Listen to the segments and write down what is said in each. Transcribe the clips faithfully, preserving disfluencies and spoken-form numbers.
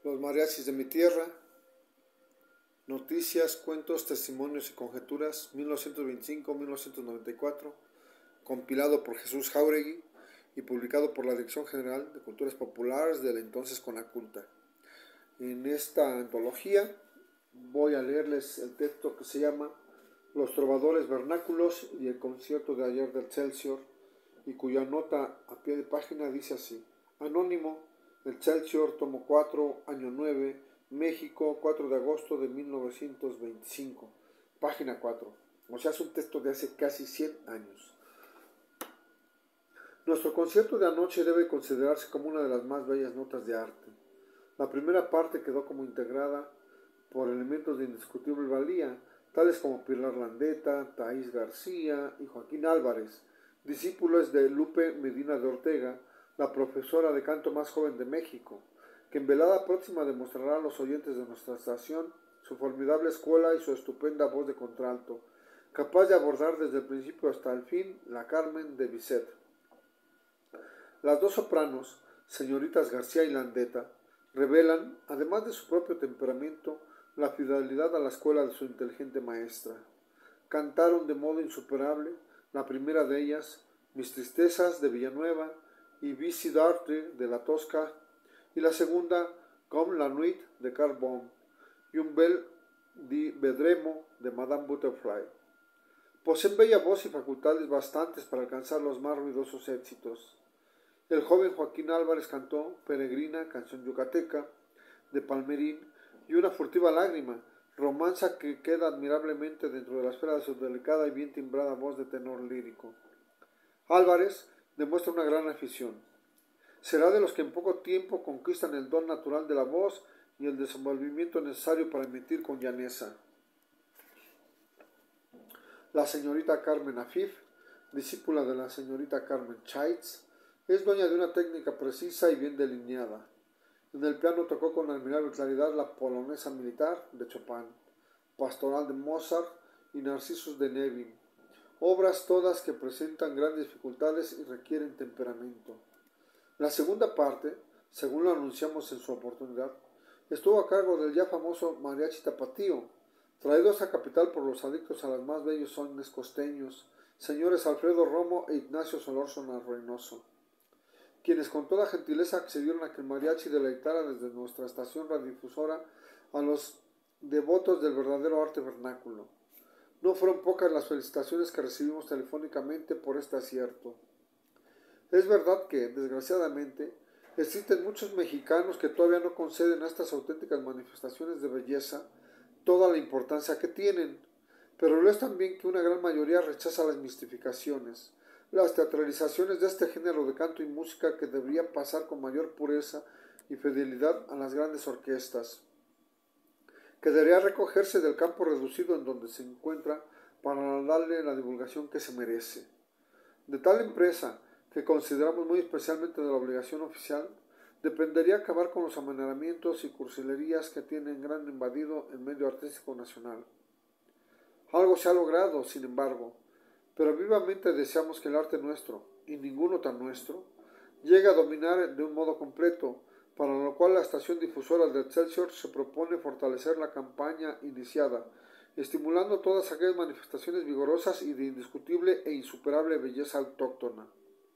Los mariachis de mi tierra, noticias, cuentos, testimonios y conjeturas, mil novecientos veinticinco a mil novecientos noventa y cuatro, compilado por Jesús Jáuregui y publicado por la Dirección General de Culturas Populares de la entonces Conaculta. En esta antología voy a leerles el texto que se llama Los Trovadores Vernáculos y el concierto de ayer del Excelsior, y cuya nota a pie de página dice así: Anónimo, Excelsior, tomo cuatro, año nueve, México, cuatro de agosto de mil novecientos veinticinco, página cuatro. O sea, es un texto de hace casi cien años. Nuestro concierto de anoche debe considerarse como una de las más bellas notas de arte. La primera parte quedó como integrada por elementos de indiscutible valía, tales como Pilar Landeta, Thais García y Joaquín Álvarez, discípulos de Lupe Medina de Ortega, la profesora de canto más joven de México, que en velada próxima demostrará a los oyentes de nuestra estación su formidable escuela y su estupenda voz de contralto, capaz de abordar desde el principio hasta el fin la Carmen de Bizet. Las dos sopranos, señoritas García y Landeta, revelan, además de su propio temperamento, la fidelidad a la escuela de su inteligente maestra. Cantaron de modo insuperable, la primera de ellas, Mis tristezas de Villanueva y Vici d'Arte de la Tosca, y la segunda, Comme la nuit de Carl Baum y Un bel di Vedremo de Madame Butterfly. Poseen bella voz y facultades bastantes para alcanzar los más ruidosos éxitos. El joven Joaquín Álvarez cantó Peregrina, canción yucateca, de Palmerín, y Una furtiva lágrima, romanza que queda admirablemente dentro de la esfera de su delicada y bien timbrada voz de tenor lírico. Álvarez demuestra una gran afición. Será de los que en poco tiempo conquistan el don natural de la voz y el desenvolvimiento necesario para emitir con llaneza. La señorita Carmen Afif, discípula de la señorita Carmen Chaitz, es dueña de una técnica precisa y bien delineada. En el piano tocó con admirable claridad la Polonesa Militar de Chopin, Pastoral de Mozart y Narcisos de Nevin, obras todas que presentan grandes dificultades y requieren temperamento. La segunda parte, según lo anunciamos en su oportunidad, estuvo a cargo del ya famoso mariachi tapatío, traído a esta capital por los adictos a los más bellos sones costeños, señores Alfredo Romo e Ignacio Solórzano Reynoso, quienes con toda gentileza accedieron a que el mariachi deleitara desde nuestra estación radiodifusora a los devotos del verdadero arte vernáculo. No fueron pocas las felicitaciones que recibimos telefónicamente por este acierto. Es verdad que, desgraciadamente, existen muchos mexicanos que todavía no conceden a estas auténticas manifestaciones de belleza toda la importancia que tienen, pero lo es también que una gran mayoría rechaza las mistificaciones, las teatralizaciones de este género de canto y música que deberían pasar con mayor pureza y fidelidad a las grandes orquestas, que debería recogerse del campo reducido en donde se encuentra para darle la divulgación que se merece. De tal empresa, que consideramos muy especialmente de la obligación oficial, dependería acabar con los amaneramientos y cursilerías que tienen gran invadido el medio artístico nacional. Algo se ha logrado, sin embargo, pero vivamente deseamos que el arte nuestro, y ninguno tan nuestro, llegue a dominar de un modo completo, para lo cual la estación difusora de Excelsior se propone fortalecer la campaña iniciada, estimulando todas aquellas manifestaciones vigorosas y de indiscutible e insuperable belleza autóctona.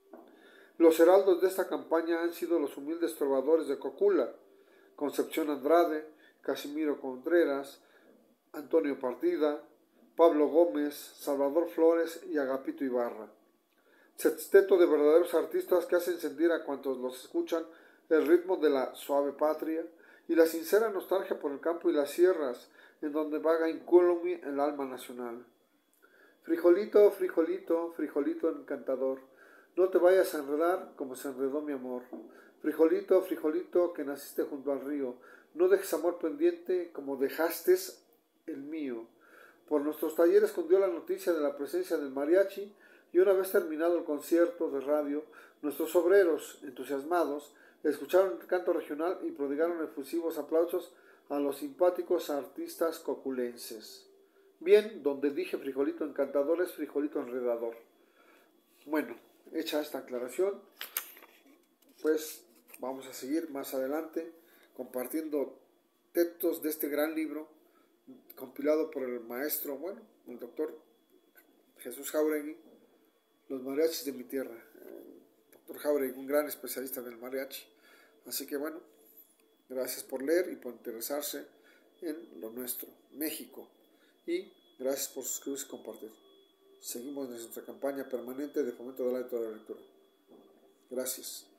Los heraldos de esta campaña han sido los humildes trovadores de Cocula, Concepción Andrade, Casimiro Contreras, Antonio Partida, Pablo Gómez, Salvador Flores y Agapito Ibarra. Sexteto de verdaderos artistas que hacen sentir a cuantos los escuchan el ritmo de la suave patria y la sincera nostalgia por el campo y las sierras, en donde vaga incólume el alma nacional. Frijolito, frijolito, frijolito encantador, no te vayas a enredar como se enredó mi amor. Frijolito, frijolito, que naciste junto al río, no dejes amor pendiente como dejaste el mío. Por nuestros talleres cundió la noticia de la presencia del mariachi y una vez terminado el concierto de radio, nuestros obreros, entusiasmados, escucharon el canto regional y prodigaron efusivos aplausos a los simpáticos artistas coculenses. Bien, donde dije frijolito encantador es frijolito enredador. Bueno, hecha esta aclaración, pues vamos a seguir más adelante compartiendo textos de este gran libro compilado por el maestro, bueno, el doctor Jesús Jáuregui, Los mariachis de mi tierra. El doctor Jáuregui, un gran especialista del mariachi. Así que bueno, gracias por leer y por interesarse en lo nuestro, México. Y gracias por suscribirse y compartir. Seguimos en nuestra campaña permanente de fomento del hábito de la lectura. Gracias.